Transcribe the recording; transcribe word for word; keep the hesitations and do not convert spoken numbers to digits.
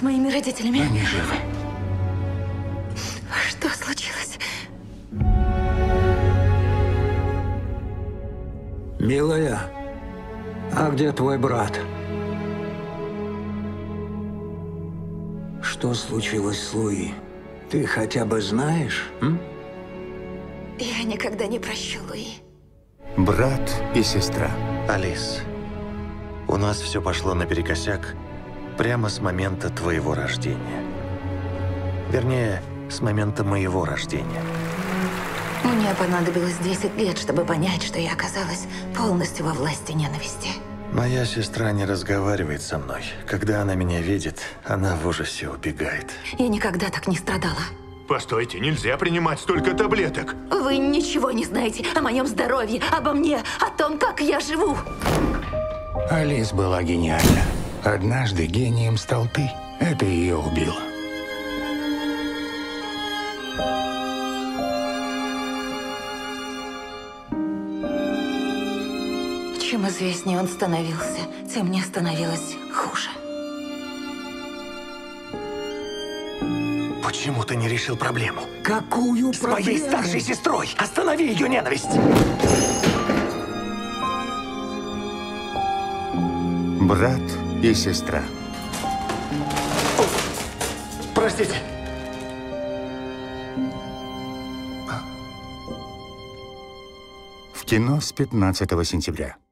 моими родителями? Они живы. Что случилось? Милая, а где твой брат? Что случилось с Луи? Ты хотя бы знаешь, м? Я никогда не прощу Луи. Брат и сестра. Алис, у нас все пошло наперекосяк прямо с момента твоего рождения. Вернее, с момента моего рождения. Мне понадобилось десять лет, чтобы понять, что я оказалась полностью во власти ненависти. Моя сестра не разговаривает со мной. Когда она меня видит, она в ужасе убегает. Я никогда так не страдала. Постойте, нельзя принимать столько таблеток. Вы ничего не знаете о моем здоровье, обо мне, о том, как я живу. Алис была гениальна. Однажды гением стал ты. Это ее убило. Чем известнее он становился, тем мне становилось хуже. Почему ты не решил проблему? Какую С твоей проблему? старшей сестрой! Останови ее ненависть! Брат и сестра. Простите. В кино с пятнадцатого сентября.